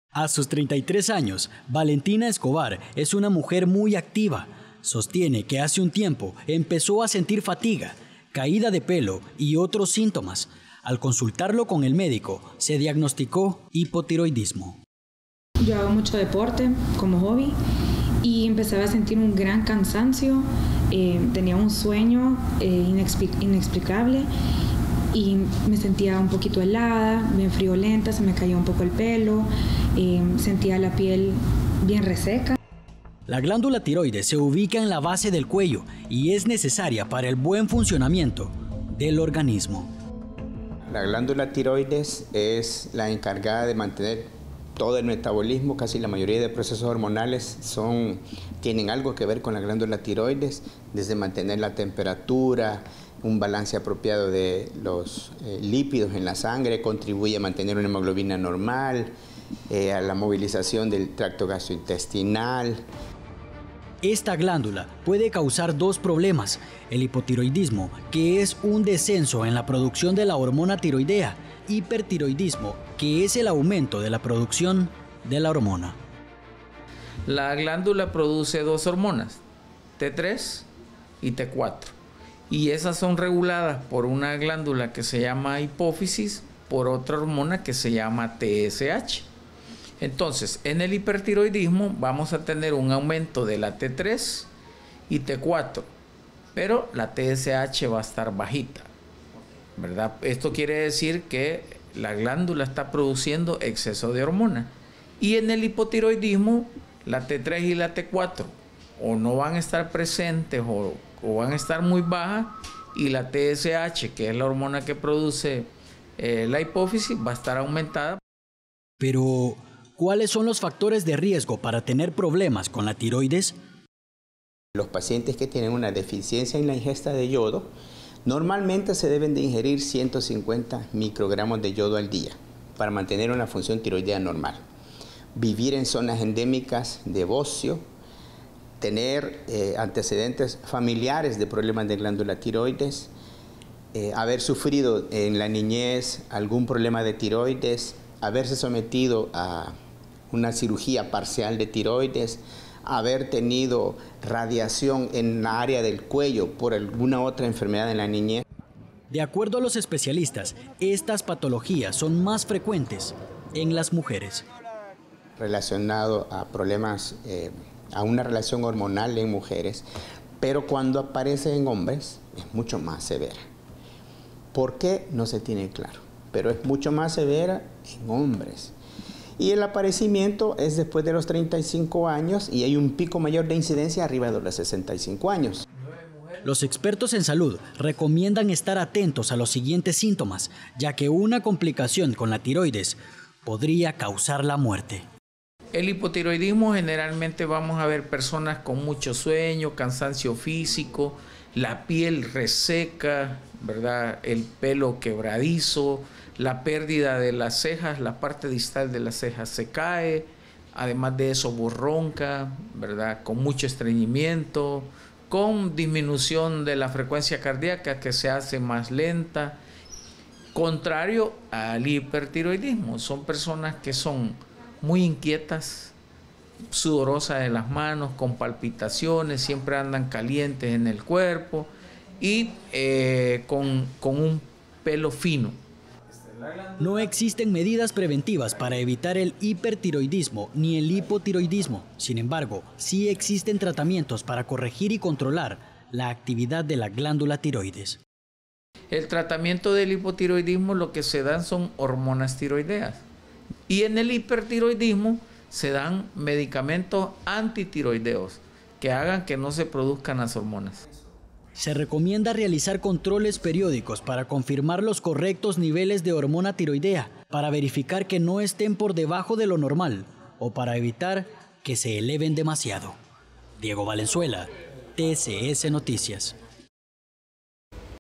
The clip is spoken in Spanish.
A sus 33 años, Valentina Escobar es una mujer muy activa. Sostiene que hace un tiempo empezó a sentir fatiga, caída de pelo y otros síntomas. Al consultarlo con el médico, se diagnosticó hipotiroidismo. Yo hago mucho deporte como hobby y empezaba a sentir un gran cansancio, tenía un sueño inexplicable y me sentía un poquito helada, bien friolenta, se me caía un poco el pelo, sentía la piel bien reseca. La glándula tiroides se ubica en la base del cuello y es necesaria para el buen funcionamiento del organismo. La glándula tiroides es la encargada de mantener todo el metabolismo, casi la mayoría de procesos hormonales tienen algo que ver con la glándula tiroides, desde mantener la temperatura, un balance apropiado de los lípidos en la sangre, contribuye a mantener una hemoglobina normal, a la movilización del tracto gastrointestinal. Esta glándula puede causar dos problemas: el hipotiroidismo, que es un descenso en la producción de la hormona tiroidea, hipertiroidismo, que es el aumento de la producción de la hormona. La glándula produce dos hormonas, T3 y T4, y esas son reguladas por una glándula que se llama hipófisis, por otra hormona que se llama TSH. Entonces, en el hipertiroidismo vamos a tener un aumento de la T3 y T4, pero la TSH va a estar bajita, ¿verdad? Esto quiere decir que la glándula está produciendo exceso de hormona. Y en el hipotiroidismo, la T3 y la T4 o no van a estar presentes o van a estar muy bajas, y la TSH, que es la hormona que produce la hipófisis, va a estar aumentada. Pero, ¿cuáles son los factores de riesgo para tener problemas con la tiroides? Los pacientes que tienen una deficiencia en la ingesta de yodo, normalmente se deben de ingerir 150 microgramos de yodo al día para mantener una función tiroidea normal. Vivir en zonas endémicas de bocio, tener antecedentes familiares de problemas de glándula tiroides, haber sufrido en la niñez algún problema de tiroides, haberse sometido a una cirugía parcial de tiroides, haber tenido radiación en la área del cuello por alguna otra enfermedad en la niñez. De acuerdo a los especialistas, estas patologías son más frecuentes en las mujeres. Relacionado a problemas, a una relación hormonal en mujeres, pero cuando aparece en hombres es mucho más severa. ¿Por qué? No se tiene claro, pero es mucho más severa en hombres. Y el aparecimiento es después de los 35 años y hay un pico mayor de incidencia arriba de los 65 años. Los expertos en salud recomiendan estar atentos a los siguientes síntomas, ya que una complicación con la tiroides podría causar la muerte. El hipotiroidismo generalmente vamos a ver personas con mucho sueño, cansancio físico, la piel reseca, ¿verdad? El pelo quebradizo, la pérdida de las cejas, la parte distal de las cejas se cae, además de eso voz ronca, ¿verdad? Con mucho estreñimiento, con disminución de la frecuencia cardíaca que se hace más lenta. Contrario al hipertiroidismo, son personas que son muy inquietas, sudorosas de las manos, con palpitaciones, siempre andan calientes en el cuerpo y con un pelo fino. No existen medidas preventivas para evitar el hipertiroidismo ni el hipotiroidismo. Sin embargo, sí existen tratamientos para corregir y controlar la actividad de la glándula tiroides. El tratamiento del hipotiroidismo lo que se dan son hormonas tiroideas. Y en el hipertiroidismo se dan medicamentos antitiroideos que hagan que no se produzcan las hormonas. Se recomienda realizar controles periódicos para confirmar los correctos niveles de hormona tiroidea, para verificar que no estén por debajo de lo normal o para evitar que se eleven demasiado. Diego Valenzuela, TCS Noticias.